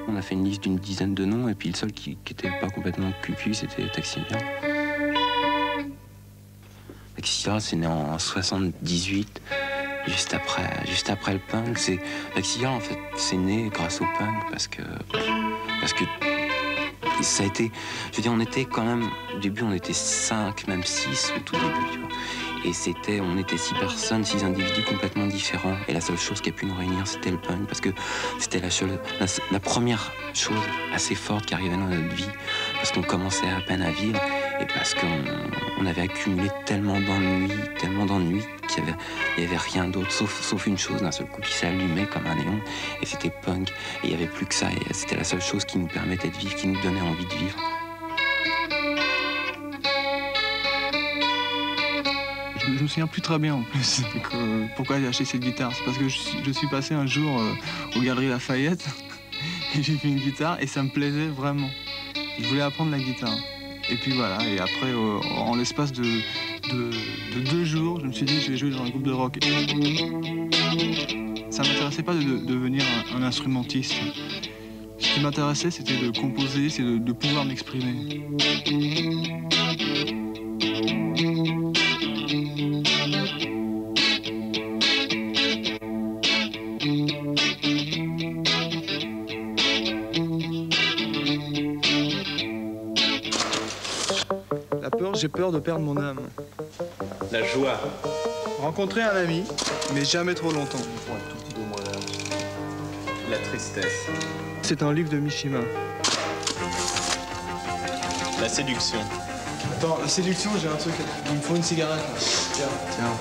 On a fait une liste d'une dizaine de noms et puis le seul qui était pas complètement cucu, c'était Taxila. Taxila, c'est né en 78, juste après le punk. Taxila, en fait, c'est né grâce au punk parce que ça a été, je veux dire, on était quand même, au début on était 5, même 6 au tout début, tu vois. Et on était 6 personnes, 6 individus complètement différents. Et la seule chose qui a pu nous réunir, c'était le punk. Parce que c'était la première chose assez forte qui arrivait dans notre vie. Parce qu'on commençait à peine à vivre. Et parce qu'on avait accumulé tellement d'ennuis qu'il n'y avait rien d'autre, sauf une chose d'un seul coup qui s'allumait comme un néon. Et c'était punk. Et il n'y avait plus que ça. Et c'était la seule chose qui nous permettait de vivre, qui nous donnait envie de vivre. Je me souviens plus très bien en plus pourquoi j'ai acheté cette guitare. C'est parce que je suis passé un jour aux Galeries Lafayette et j'ai vu une guitare et ça me plaisait vraiment. Je voulais apprendre la guitare. Et puis voilà, et après en l'espace de 2 jours, je me suis dit je vais jouer dans un groupe de rock. Ça m'intéressait pas de devenir un instrumentiste. Ce qui m'intéressait c'était de composer, c'est de pouvoir m'exprimer. J'ai peur de perdre mon âme. La joie. Rencontrer un ami, mais jamais trop longtemps. La tristesse. C'est un livre de Mishima. La séduction. Attends, la séduction, j'ai un truc. Il me faut une cigarette. Là. Tiens.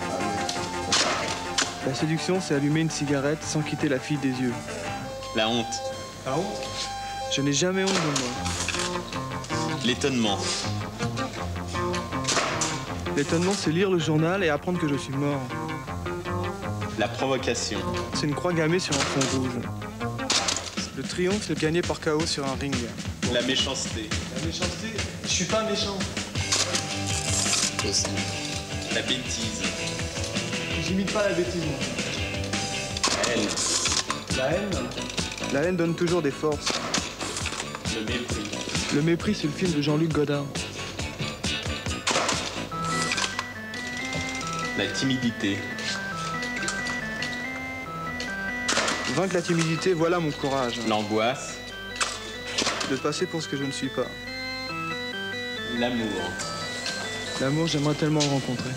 La séduction, c'est allumer une cigarette sans quitter la fille des yeux. La honte. La honte? Je n'ai jamais honte de moi. L'étonnement. L'étonnement, c'est lire le journal et apprendre que je suis mort. La provocation. C'est une croix gammée sur un fond rouge. Le triomphe, c'est gagné par KO sur un ring. La méchanceté. La méchanceté, je suis pas méchant. La bêtise. J'imite pas la bêtise, moi. La haine. La haine? La haine donne toujours des forces. Le mépris. Le mépris, c'est le film de Jean-Luc Godard. La timidité. Vaincre la timidité, voilà mon courage. L'angoisse. De passer pour ce que je ne suis pas. L'amour. L'amour, j'aimerais tellement le rencontrer.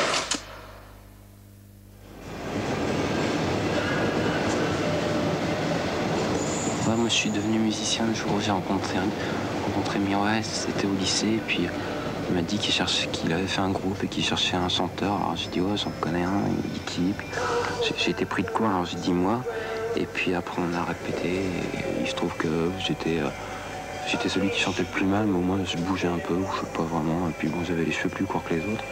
Ouais, moi je suis devenu musicien le jour où j'ai rencontré Mirwais, c'était au lycée, et puis il m'a dit qu'il avait fait un groupe et qu'il cherchait un chanteur. Alors j'ai dit ouais, j'en connais un, il dit qui? J'ai été pris de court, alors j'ai dit moi. Et puis après on a répété et il se trouve que j'étais celui qui chantait le plus mal, mais au moins je bougeais un peu, ou je sais pas vraiment. Et puis bon, j'avais les cheveux plus courts que les autres.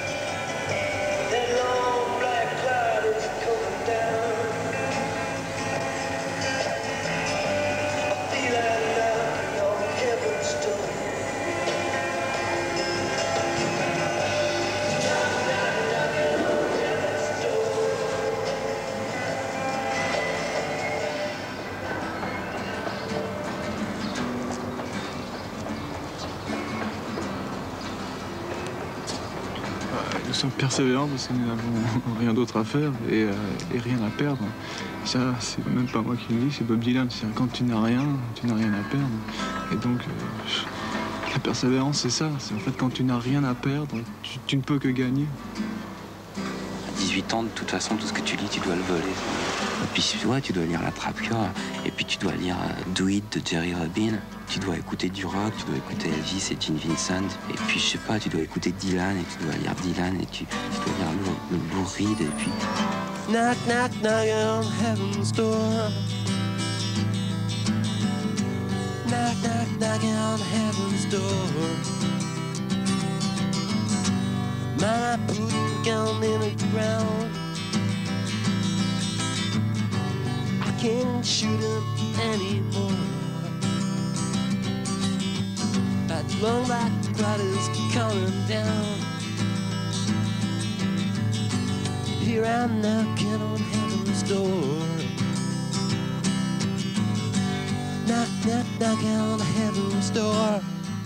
Nous sommes persévérants parce que nous n'avons rien d'autre à faire et rien à perdre. Ça, c'est même pas moi qui le dis, c'est Bob Dylan. C'est quand tu n'as rien à perdre. Et donc, la persévérance, c'est ça. C'est en fait quand tu n'as rien à perdre, tu ne peux que gagner. À 18 ans, de toute façon, tout ce que tu lis, tu dois le voler. Et puis, ouais, tu dois lire La Trappe-Cœur. Et puis, tu dois lire Do It de Jerry Rubin. Tu dois écouter du rock, tu dois écouter Elvis et Gene Vincent. Et puis, je sais pas, tu dois écouter Dylan et tu dois lire Dylan et tu dois lire le Lou Reed et puis... Knock, knock, knock on heaven's door. Knock, knock, knock on heaven's door. Man, I put a gun in the ground. I can't shoot him anymore. That long black cloud is coming down. Here I'm knocking on heaven's door. Knock, knock, knocking on heaven's door.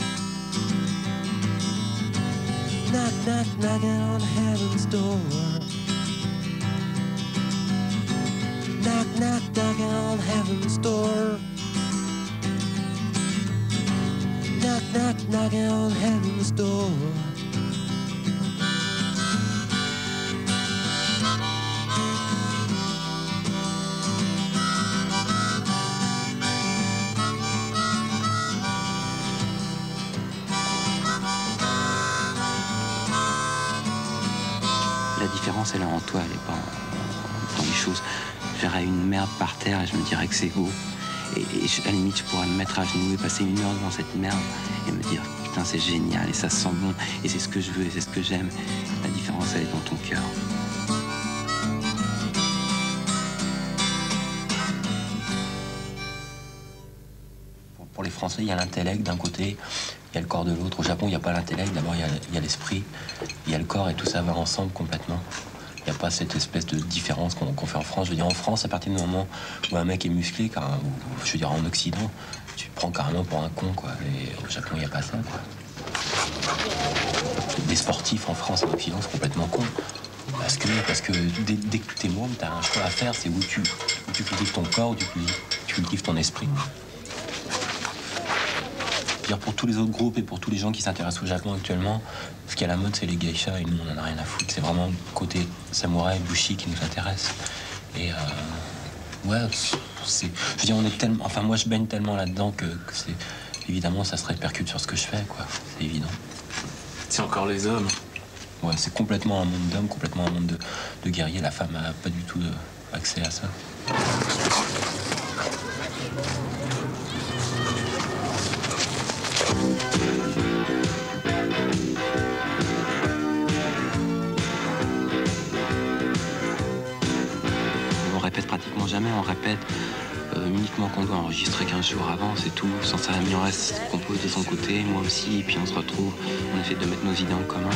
Knock, knock, knocking on heaven's door. Knock, knock, knocking on heaven's door. Knock, knock, knocking on heaven's door. La différence, elle est en toi, elle n'est pas dans les choses. Je verrais une merde par terre et je me dirais que c'est beau. Et à la limite, je pourrais me mettre à genoux et passer 1 heure devant cette merde et me dire putain, c'est génial et ça sent bon et c'est ce que je veux et c'est ce que j'aime. La différence, elle est dans ton cœur. Pour les Français, il y a l'intellect d'un côté, il y a le corps de l'autre. Au Japon, il n'y a pas l'intellect. D'abord, il y a l'esprit, il y a le corps et tout ça va ensemble complètement. Il n'y a pas cette espèce de différence qu'on fait en France. Je veux dire, en France, à partir du moment où un mec est musclé, ou je veux dire en Occident, tu te prends carrément pour un con, quoi. Et au Japon, il n'y a pas ça, quoi. Des sportifs en France et en Occident, c'est complètement con. Parce que dès que tu es môme, tu as un choix à faire, c'est où tu cultives ton corps, où tu cultives ton esprit. Pour tous les autres groupes et pour tous les gens qui s'intéressent au Japon actuellement, ce qui est à la mode, c'est les geishas et nous, on en a rien à foutre. C'est vraiment le côté samouraï, bushi qui nous intéresse. Et ouais, je veux dire, on est tellement... Enfin, moi, je baigne tellement là-dedans que c'est... Évidemment, ça se répercute sur ce que je fais, quoi. C'est évident. C'est encore les hommes. Ouais, c'est complètement un monde d'hommes, complètement un monde de guerriers. La femme n'a pas du tout accès à ça. On répète pratiquement jamais, on répète uniquement qu'on doit enregistrer 15 jours avant, c'est tout. Sans ça, il en reste compose de son côté, moi aussi, et puis on se retrouve, on essaie de mettre nos idées en commun.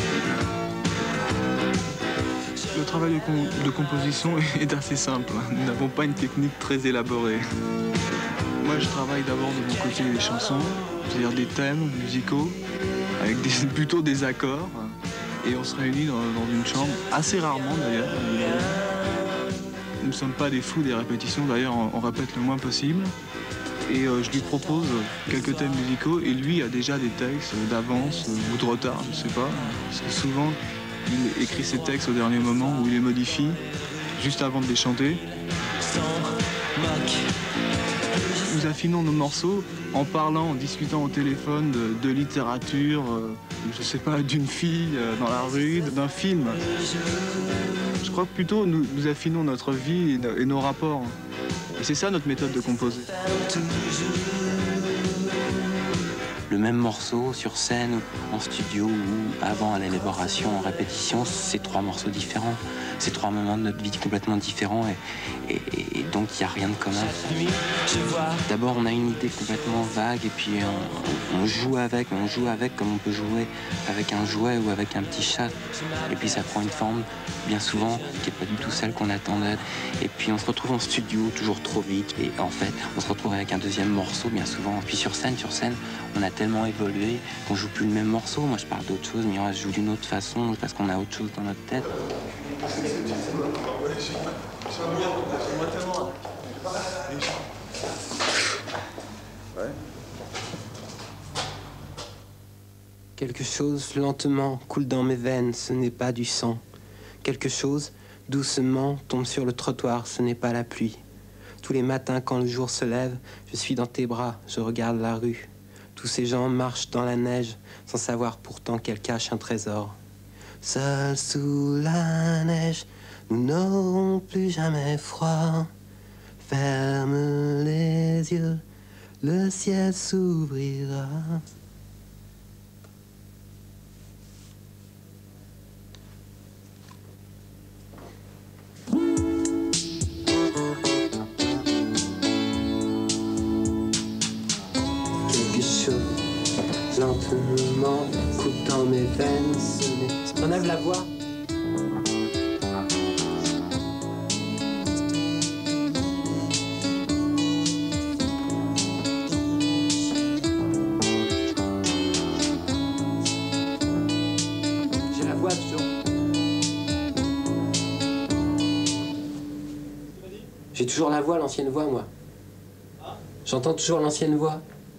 Le travail de composition est assez simple. Nous n'avons pas une technique très élaborée. Moi, je travaille d'abord de mon côté les chansons, c'est-à-dire des thèmes musicaux, avec plutôt des accords. Et on se réunit dans une chambre, assez rarement d'ailleurs. Nous ne sommes pas des fous des répétitions, d'ailleurs on répète le moins possible. Et je lui propose quelques thèmes musicaux et lui a déjà des textes d'avance ou de retard, je sais pas. Parce que souvent, il écrit ses textes au dernier moment ou il les modifie juste avant de les chanter. Nous affinons nos morceaux en parlant, en discutant au téléphone de littérature, je sais pas, d'une fille dans la rue, d'un film. Je crois que plutôt nous affinons notre vie et nos rapports. Et c'est ça notre méthode de composer. Le même morceau sur scène, en studio ou avant à l'élaboration, en répétition, c'est 3 morceaux différents. C'est 3 moments de notre vie complètement différents et donc il n'y a rien de commun. D'abord on a une idée complètement vague et puis on joue avec comme on peut jouer avec un jouet ou avec un petit chat. Et puis ça prend une forme bien souvent qui n'est pas du tout celle qu'on attendait. Et puis on se retrouve en studio toujours trop vite et en fait on se retrouve avec un deuxième morceau bien souvent. Puis sur scène, on a tellement évolué qu'on joue plus le même morceau. Moi je parle d'autre chose, mais on joue d'une autre façon parce qu'on a autre chose dans notre tête. Quelque chose lentement coule dans mes veines, ce n'est pas du sang. Quelque chose doucement tombe sur le trottoir, ce n'est pas la pluie. Tous les matins quand le jour se lève, je suis dans tes bras, je regarde la rue. Tous ces gens marchent dans la neige sans savoir pourtant qu'elle cache un trésor. Seul sous la neige, nous n'aurons plus jamais froid. Ferme les yeux, le ciel s'ouvrira. Quelque chose lentement coule dans mes veines. On enlève la voix. J'ai toujours la voix, l'ancienne voix, moi. J'entends toujours l'ancienne voix.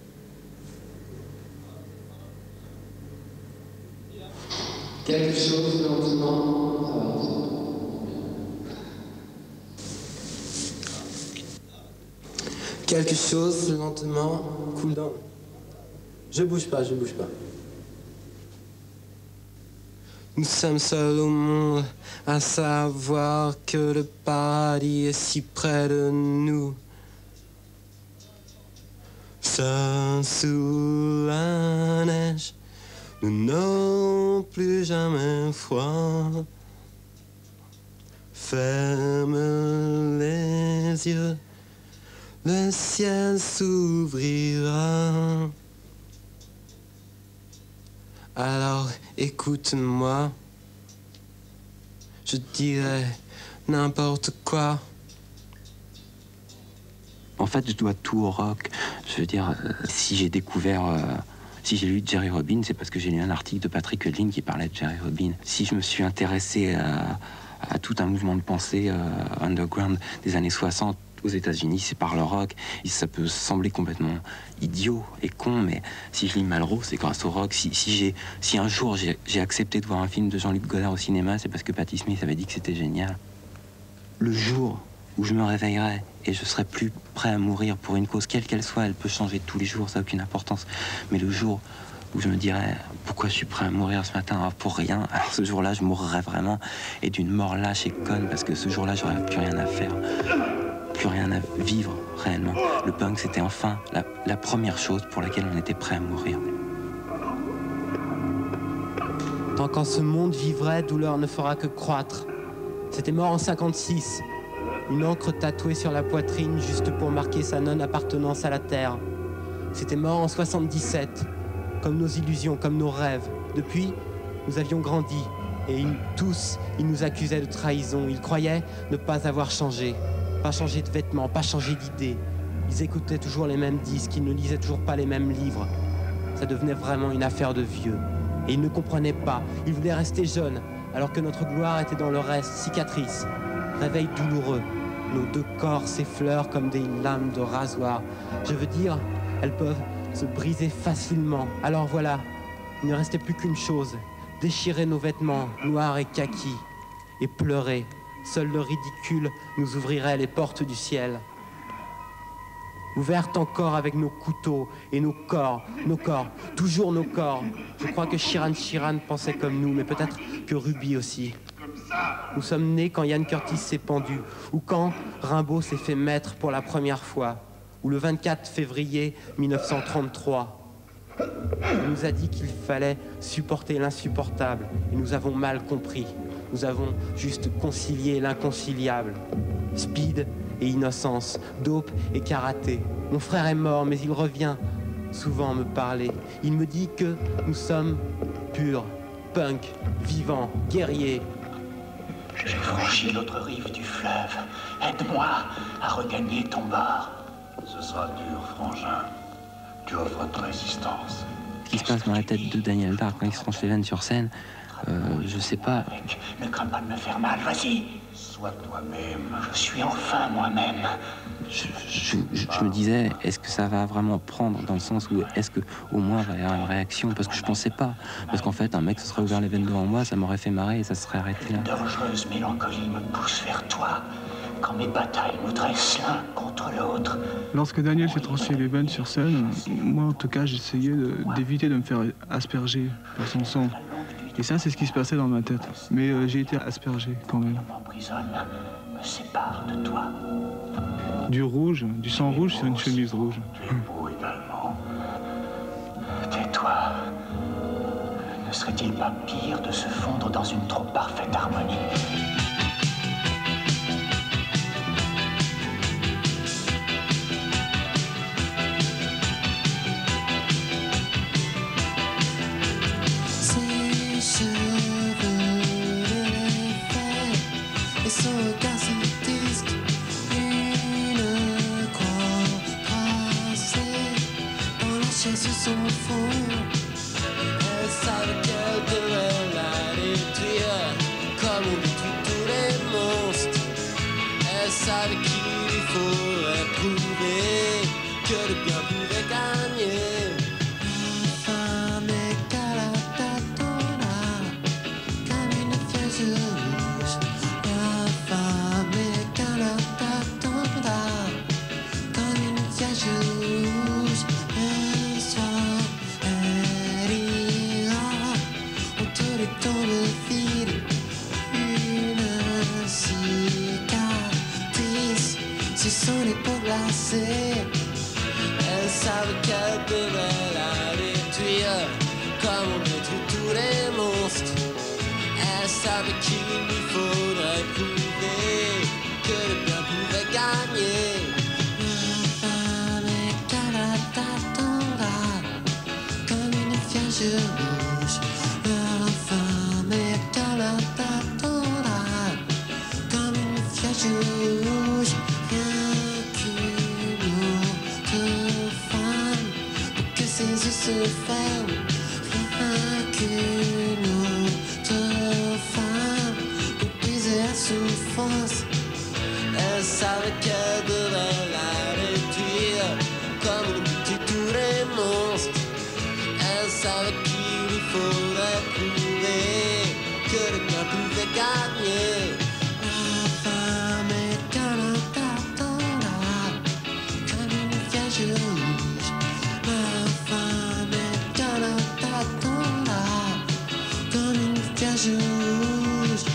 Quelque chose lentement. Quelque chose lentement coule dans. Je bouge pas, je bouge pas. Nous sommes seuls au monde à savoir que le paradis est si près de nous. Seuls sous la neige, nous n'aurons plus jamais froid. Ferme les yeux, le ciel s'ouvrira. Alors écoute-moi, je dirai n'importe quoi. En fait, je dois tout au rock. Je veux dire, si j'ai découvert, si j'ai lu Jerry Robin, c'est parce que j'ai lu un article de Patrick Hudlin qui parlait de Jerry Robin. Si je me suis intéressé à tout un mouvement de pensée underground des années 60 aux États-Unis, c'est par le rock. Et ça peut sembler complètement idiot et con, mais si je lis Malraux, c'est grâce au rock. Si un jour j'ai accepté de voir un film de Jean-Luc Godard au cinéma, c'est parce que Patti Smith avait dit que c'était génial. Le jour où je me réveillerai et je serai plus prêt à mourir pour une cause, quelle qu'elle soit, elle peut changer tous les jours, ça n'a aucune importance. Mais le jour où je me dirai pourquoi je suis prêt à mourir ce matin, pour rien, alors ce jour-là, je mourrai vraiment, et d'une mort lâche et conne, parce que ce jour-là, j'aurais plus rien à faire, plus rien à vivre réellement. Le punk, c'était enfin la première chose pour laquelle on était prêt à mourir. Tant qu'en ce monde vivrait, douleur ne fera que croître. C'était mort en 56. Une encre tatouée sur la poitrine juste pour marquer sa non-appartenance à la terre. C'était mort en 77. Comme nos illusions, comme nos rêves. Depuis, nous avions grandi. Et tous, ils nous accusaient de trahison. Ils croyaient ne pas avoir changé. Pas changé de vêtements, pas changé d'idées. Ils écoutaient toujours les mêmes disques, ils ne lisaient toujours pas les mêmes livres. Ça devenait vraiment une affaire de vieux. Et ils ne comprenaient pas. Ils voulaient rester jeunes, alors que notre gloire était dans le reste, cicatrice. Réveil douloureux. Nos deux corps s'effleurent comme des lames de rasoir. Je veux dire, elles peuvent se briser facilement. Alors voilà, il ne restait plus qu'une chose. Déchirer nos vêtements, noirs et kaki. Et pleurer. Seul le ridicule nous ouvrirait les portes du ciel. Ouvertes encore avec nos couteaux et nos corps, toujours nos corps. Je crois que Sheeran pensait comme nous, mais peut-être que Ruby aussi. Nous sommes nés quand Ian Curtis s'est pendu, ou quand Rimbaud s'est fait maître pour la première fois, ou le 24 février 1933. On nous a dit qu'il fallait supporter l'insupportable, et nous avons mal compris. Nous avons juste concilié l'inconciliable. Speed et innocence, dope et karaté. Mon frère est mort, mais il revient souvent me parler. Il me dit que nous sommes purs, punk, vivants, guerriers. J'ai franchi l'autre rive du fleuve. Aide-moi à regagner ton bord. Ce sera dur, frangin. Tu offres de résistance. Ce qui se passe dans la tête de Daniel Dark quand il se tranche les veines sur scène, je sais pas. Ne crains pas de me faire mal, vas-y. Sois toi-même. Je suis enfin moi-même. Je me disais, est-ce que ça va vraiment prendre, dans le sens où est-ce que au moins il va y avoir une réaction, parce que je pensais pas. Parce qu'en fait, un mec se serait ouvert les veines devant moi, ça m'aurait fait marrer et ça serait arrêté là. Une dangereuse mélancolie me pousse vers toi, quand mes batailles nous dressent l'un contre l'autre. Lorsque Daniel s'est tranché les veines sur scène, moi en tout cas j'essayais d'éviter de me faire asperger par son sang. Et ça, c'est ce qui se passait dans ma tête. Mais j'ai été aspergé quand même. M'emprisonne, me sépare de toi. Du rouge, du sang rouge sur une chemise rouge. Tu es beau également. Tais-toi. Ne serait-il pas pire de se fondre dans une trop parfaite harmonie? Savait qui savait qu'elle devait la détruire, comme on détruit tous les monstres. Elle savait qu'il lui faudrait prouver que le bien pouvait gagner. La femme est calatatanda, comme une vierge rouge. La femme est calatatanda, comme une vierge rouge. Rien qu'une autre femme pour que ses yeux se ferment. Rien qu'une autre femme pour briser la souffrance. Elle savait qu'elle devait la détruire, comme on tue tous les monstres. Elle savait qu'il lui faudrait prouver que le bien pouvait gagner. La femme est calatatanda, comme une vierge rouge. La femme est calatatanda, comme une vierge rouge.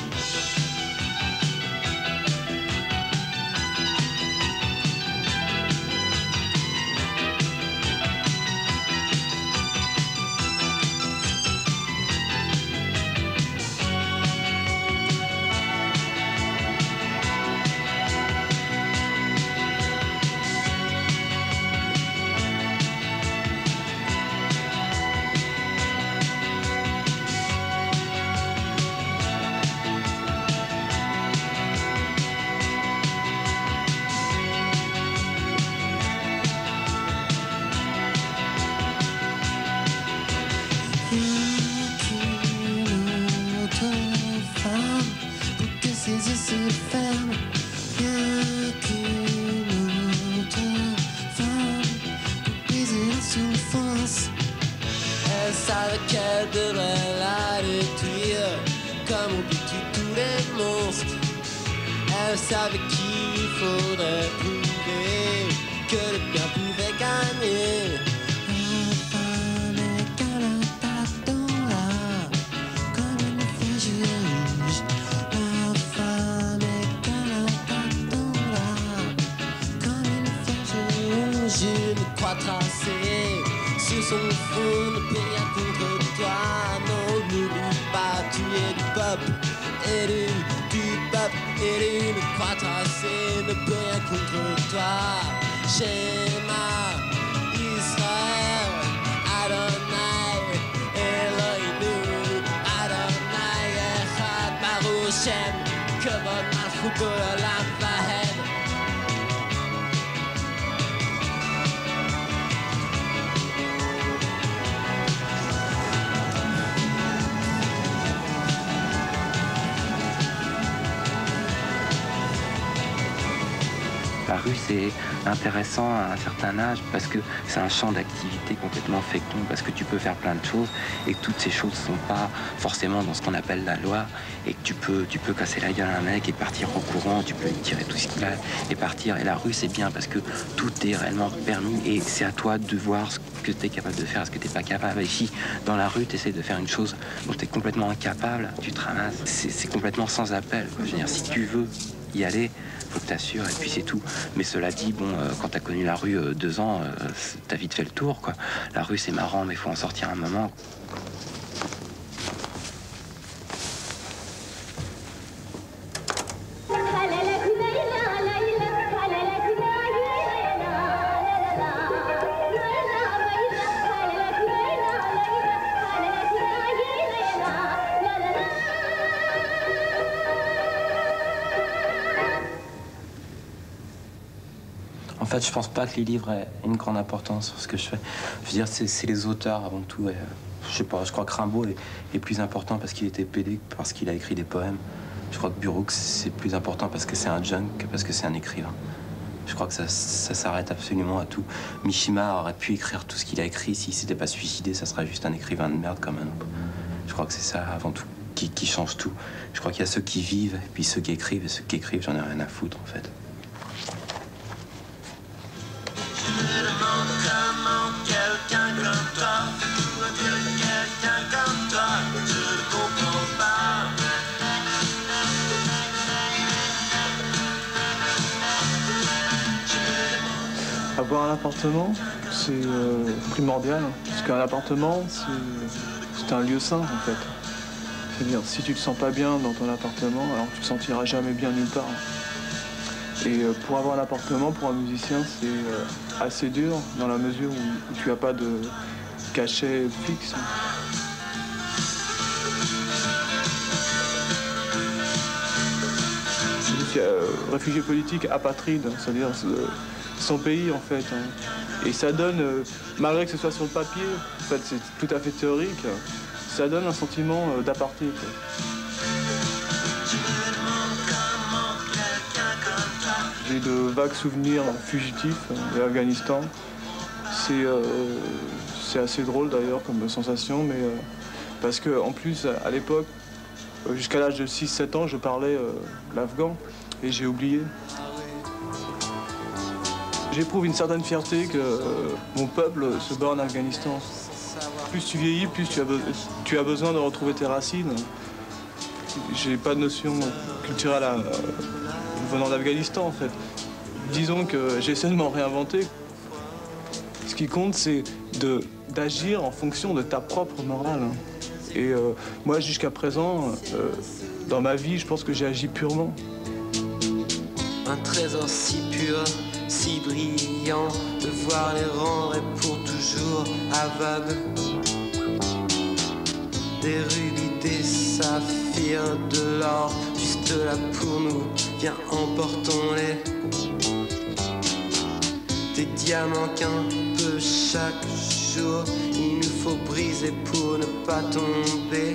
Elle savait qu'elle devrait la détruire, comme on détruit tous les monstres. Elle savait qu'il faudrait prouver que le bien pouvait gagner. La femme est calatatanda, comme une vierge rouge. La femme est calatatanda, comme une vierge rouge. Une croix tracée sur son front ne peut rien contre toi. Non, n'oublie pas, tu es du peuple, élu du peuple, élu. Une croix tracée ne peut rien contre toi. Shema Israël, Adonai Eloheinu, Adonai Echad Baruch Shem, Kavod Malchut Olam Vahed. La rue, c'est intéressant à un certain âge parce que c'est un champ d'activité complètement fécond, parce que tu peux faire plein de choses et que toutes ces choses ne sont pas forcément dans ce qu'on appelle la loi, et que tu peux casser la gueule à un mec et partir en courant, tu peux lui tirer tout ce qu'il a et partir. Et la rue, c'est bien parce que tout est réellement permis et c'est à toi de voir ce que tu es capable de faire, ce que tu n'es pas capable. Et si dans la rue, tu essaies de faire une chose dont tu es complètement incapable, tu te ramasses. C'est complètement sans appel, quoi. Je veux dire, si tu veux y aller, faut que t'assures et puis c'est tout. Mais cela dit, bon, quand t'as connu la rue 2 ans, t'as vite fait le tour, quoi. La rue, c'est marrant, mais faut en sortir un moment. En fait, je pense pas que les livres aient une grande importance sur ce que je fais. Je veux dire, c'est les auteurs avant tout. Et, je sais pas, je crois que Rimbaud est plus important parce qu'il était pédé, parce qu'il a écrit des poèmes. Je crois que Burroughs, c'est plus important parce que c'est un junk que parce que c'est un écrivain. Je crois que ça s'arrête absolument à tout. Mishima aurait pu écrire tout ce qu'il a écrit. S'il s'était pas suicidé, ça serait juste un écrivain de merde comme un autre. Je crois que c'est ça, avant tout, qui change tout. Je crois qu'il y a ceux qui vivent, et puis ceux qui écrivent, et ceux qui écrivent, j'en ai rien à foutre, en fait. Avoir un appartement, c'est primordial, parce qu'un appartement, c'est un lieu sain, en fait. C'est-à-dire, si tu te sens pas bien dans ton appartement, alors tu te sentiras jamais bien nulle part. Et pour avoir un appartement, pour un musicien, c'est assez dur, dans la mesure où tu n'as pas de cachet fixe. Je suis réfugié politique apatride, c'est-à-dire son pays, en fait. Et ça donne, malgré que ce soit sur le papier, en fait, c'est tout à fait théorique, ça donne un sentiment d'apartheid. J'ai de vagues souvenirs fugitifs de l'Afghanistan. C'est assez drôle d'ailleurs comme sensation, mais parce qu'en plus, à l'époque, jusqu'à l'âge de 6-7 ans, je parlais l'afghan et j'ai oublié. J'éprouve une certaine fierté que mon peuple se bat en Afghanistan. Plus tu vieillis, plus tu as besoin de retrouver tes racines. J'ai pas de notion culturelle venant d'Afghanistan, en fait. Disons que j'essaie de m'en réinventer. Ce qui compte, c'est d'agir en fonction de ta propre morale. Et moi, jusqu'à présent, dans ma vie, je pense que j'ai agi purement. Un trésor si pur, si brillant, de voir les rendre est pour toujours aveugle. Des rubis, des saphirs, de l'or, juste là pour nous, viens emportons-les. Des diamants qu'un peu chaque jour, il nous faut briser pour ne pas tomber.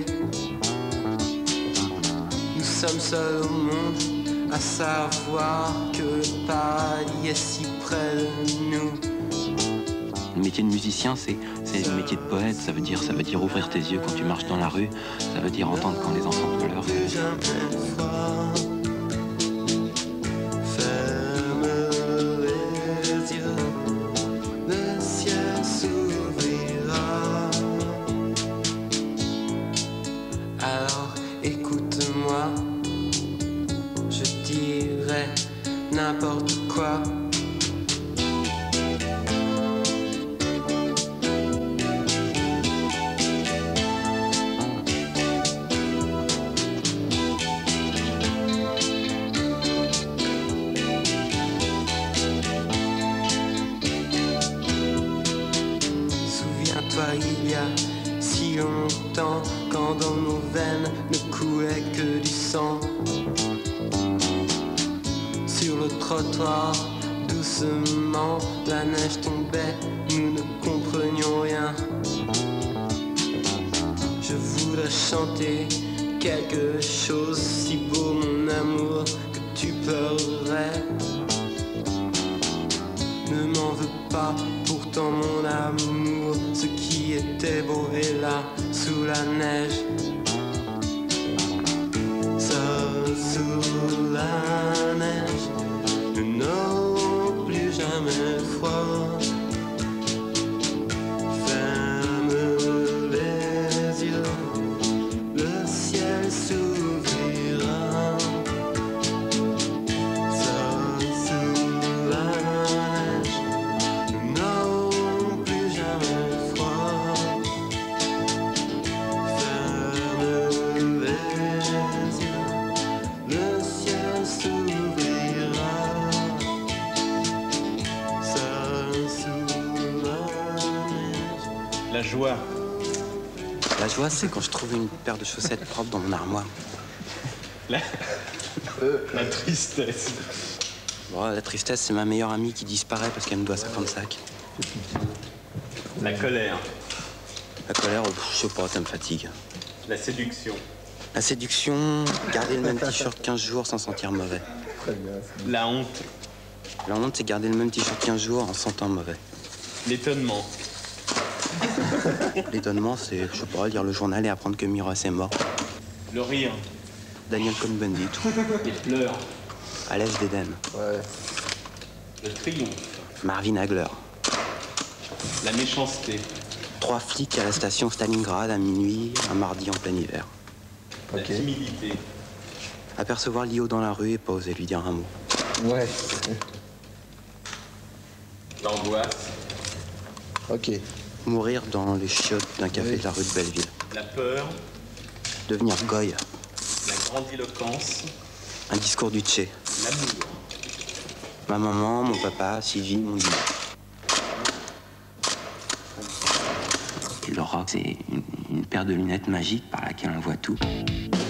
Nous sommes seuls au monde, à savoir que le paradis est si près de nous. Le métier de musicien, c'est le métier de poète, ça veut dire ouvrir tes yeux quand tu marches dans la rue, ça veut dire entendre quand les enfants pleurent. Ferme les yeux, le ciel s'ouvrira. Alors écoute-moi, je dirai n'importe quoi. Il y a si longtemps, quand dans nos veines ne coulait que du sang. Sur le trottoir, doucement, la neige tombait, nous ne comprenions rien. Je voudrais chanter quelque chose si beau, mon amour, que tu pleurerais. Ne m'en veux pas, pourtant mon amour, ce qui était beau est là, sous la neige. Seul sous la neige, nous n'aurons plus jamais froid. Ferme les yeux, le ciel s'ouvrira. Seul sous la neige, nous n'aurons plus jamais froid. Ferme les yeux, le ciel s'ouvrira. Seul sous la neige. La joie. La joie, c'est quand je trouve une paire de chaussettes propres dans mon armoire. La tristesse. Bon, la tristesse, c'est ma meilleure amie qui disparaît parce qu'elle me doit 50 sacs. La colère. La colère, je sais pas, ça me fatigue. La séduction. La séduction, garder le même t-shirt 15 jours sans sentir mauvais. La honte. La honte, c'est garder le même t-shirt 15 jours en sentant mauvais. L'étonnement. L'étonnement, c'est, je sais pas, lire le journal et apprendre que Miros est mort. Le rire. Daniel Cohn-Bendit. Les pleurs. À l'Est d'Éden. Ouais. Le triomphe. Marvin Hagler. La méchanceté. 3 flics à la station Stalingrad à minuit, un mardi en plein hiver. La Ok. timidité. Apercevoir Lio dans la rue et pas oser lui dire un mot. Ouais. L'angoisse. Ok. Mourir dans les chiottes d'un café de la rue de Belleville. La peur, Devenir goy. la grandiloquence, Un discours du Tché. l'amour. Ma maman, mon papa, Sylvie m'ont dit. Et l'aura, c'est une paire de lunettes magiques par laquelle on voit tout.